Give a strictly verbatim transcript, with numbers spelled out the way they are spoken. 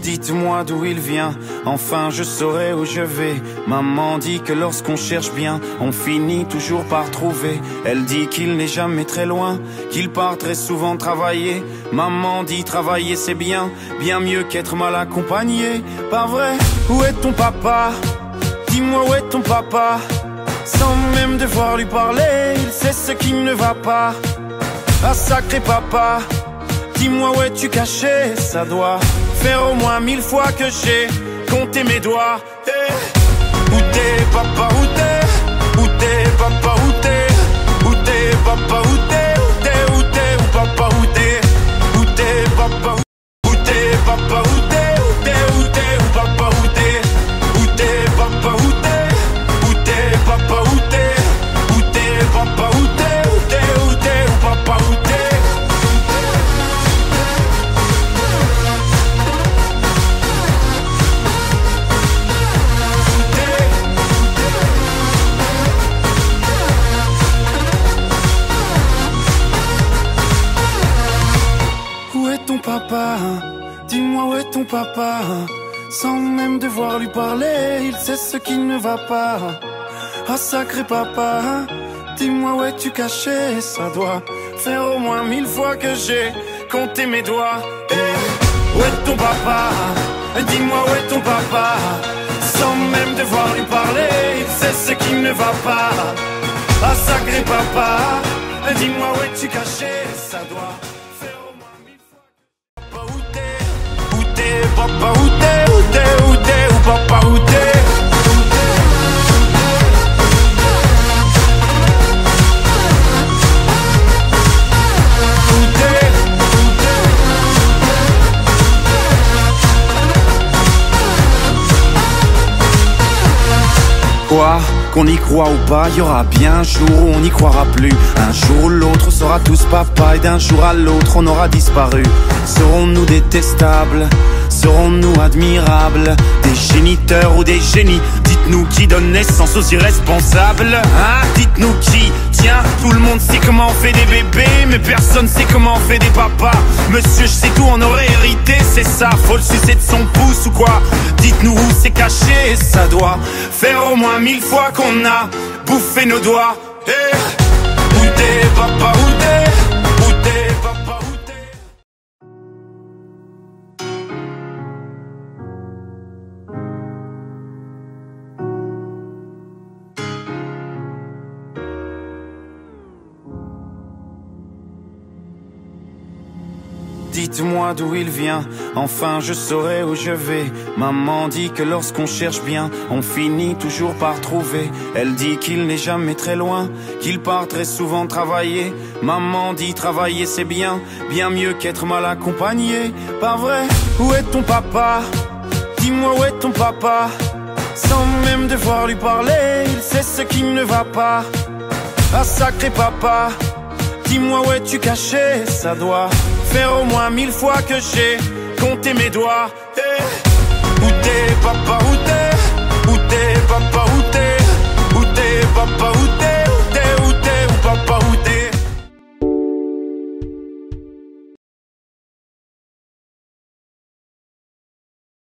Dites-moi d'où il vient, enfin je saurai où je vais. Maman dit que lorsqu'on cherche bien, on finit toujours par trouver. Elle dit qu'il n'est jamais très loin, qu'il part très souvent travailler. Maman dit travailler c'est bien, bien mieux qu'être mal accompagné. Pas vrai? Où est ton papa? Dis-moi où est ton papa? Sans même devoir lui parler, il sait ce qui ne va pas. Ah sacré papa, dis-moi où es-tu caché? Ça doit faire au moins mille fois que j'ai compté mes doigts. Hey. Où t'es papa, où t'es? Où t'es papa, où t'es? Où t'es papa, où t'es? Où t'es, où t'es, où papa, où t'es? Où t'es papa, où t'es papa, où t'es? Où t'es, où t'es, où papa, où t'es? Où t'es papa, où t'es? Où t'es papa, où t'es? Où t'es papa, où t'es? Où t'es, où t'es, où papa, où t'es? Papa, dis-moi où est ton papa? Sans même devoir lui parler, il sait ce qui ne va pas. Ah sacré papa, dis-moi où es-tu caché? Ça doit faire au moins mille fois que j'ai compté mes doigts. Hey. Où est ton papa? Dis-moi où est ton papa? Sans même devoir lui parler, il sait ce qui ne va pas. Ah sacré papa, dis-moi où es-tu caché? Ça doit papa, où t'es, où t'es, où t'es, où papa, où t'es? Quoi? Qu'on y croit ou pas, y aura bien un jour où on n'y croira plus. Un jour ou l'autre on sera tous papa, et d'un jour à l'autre on aura disparu. Serons-nous détestables? Serons-nous admirables? Des géniteurs ou des génies? Dites-nous qui donne naissance aux irresponsables. Hein? Dites-nous qui? Tiens, tout le monde sait comment on fait des bébés, mais personne sait comment on fait des papas. Monsieur, je sais tout, on aurait hérité, c'est ça. Faut le sucer de son pouce ou quoi? Dites-nous où c'est caché, ça doit faire au moins mille fois qu'on a bouffé nos doigts. Hey. Où t'es papa, où t'es? Où t'es papa, où t'es? Dites-moi d'où il vient, enfin je saurai où je vais. Maman dit que lorsqu'on cherche bien, on finit toujours par trouver. Elle dit qu'il n'est jamais très loin, qu'il part très souvent travailler. Maman dit travailler c'est bien, bien mieux qu'être mal accompagné. Pas vrai? Où est ton papa? Dis-moi où est ton papa? Sans même devoir lui parler, il sait ce qui ne va pas. Ah sacré papa, dis-moi où es-tu caché? Ça doit faire au moins mille fois que j'ai compté mes doigts. Hey. Où t'es papa, où t'es? Où t'es papa, où t'es? Où t'es papa, où